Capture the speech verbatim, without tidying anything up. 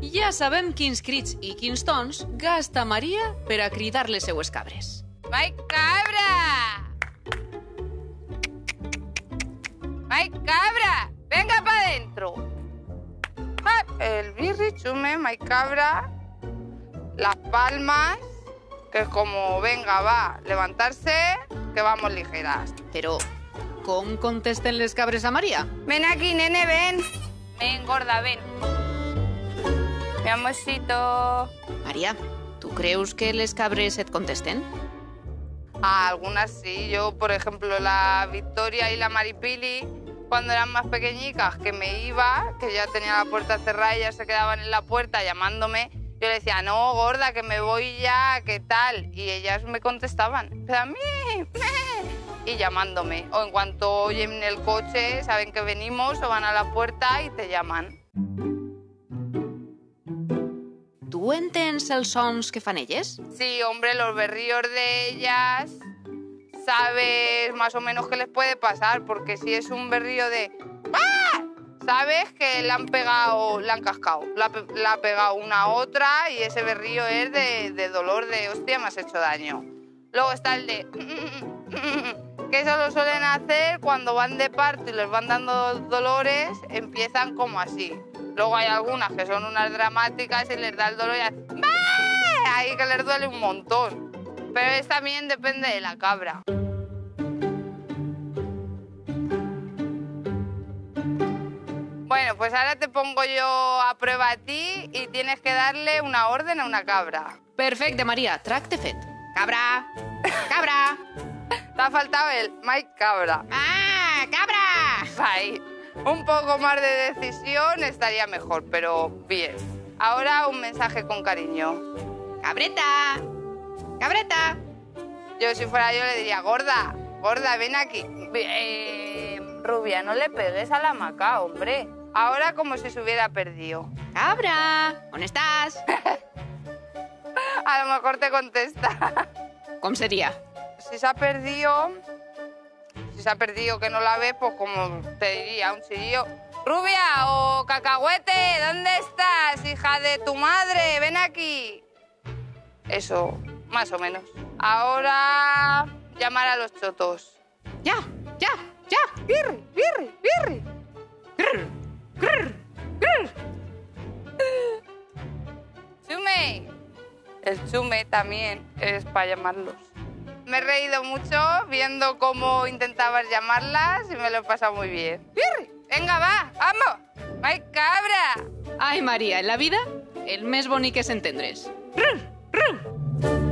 Ja sabem quins crits i quins tons gasta Maria per a cridar les seues cabres. ¡Mai cabra! ¡Mai cabra! ¡Venga para adentro! Ah, el birri, chume, mai cabra, las palmas, que es como, venga, va, levantarse, que vamos ligeras. Però com contesten les cabres a Maria? Ven aquí, nene, ven. Ven, gorda, ven. Mi amorcito. Maria, tu creus que les cabres et contesten? Ah, algunas sí. Yo, por ejemplo, la Victoria y la Maripili, cuando eran más pequeñicas, que me iba, que ya tenía la puerta cerrada y ya se quedaban en la puerta llamándome, yo le decía, no, gorda, que me voy ya, ¿qué tal? Y ellas me contestaban, pero a mí, y llamándome. O en cuanto oyen el coche, saben que venimos o van a la puerta y te llaman. Tu entens els sons que fan elles? Sí, hombre, los berríos de ellas, sabes más o menos qué les puede pasar, porque si es un berrío de ¡ah!, sabes que le han pegado, le han cascado, la, la ha pegado una a otra y ese berrío es de, de dolor, de hostia, me has hecho daño. Luego está el de que eso lo suelen hacer cuando van de parto y les van dando dolores, empiezan como así. Luego hay algunas que son unas dramáticas y les da el dolor y hacen ¡bah!, ahí que les duele un montón. Pero es también depende de la cabra. Bueno, pues ahora te pongo yo a prueba a ti y tienes que darle una orden a una cabra. Perfecte, Maria, tracte fet. Cabra! Cabra! Te ha faltado el Mike Cabra. Ah, cabra! Ahí. Un poco más de decisión estaría mejor, pero bien. Ahora un mensaje con cariño. Cabreta! Cabreta! Yo si fuera yo le diría, gorda, gorda, ven aquí. Eh, rubia, no le pegues a la hamaca, hombre. Ahora como si se hubiera perdido. Cabra! On estàs? A lo mejor te contesta. Com seria? Si se ha perdido, si se ha perdido que no la ve, pues como te diría, un chillido. Rubia o cacahuete, ¿dónde estás, hija de tu madre? Ven aquí. Eso, más o menos. Ahora llamar a los chotos. Ya, ya, ya. Birri, birri, birri. Grr, grr, grr. Chume. El chume también es para llamarlos. Me he reído mucho viendo cómo intentabas llamarlas y me lo he pasado muy bien. ¡Birri! Venga, va, vamos. ¡Ay, cabra! Ai, Maria, en la vida el més bonic és entendre's. Rr, rr.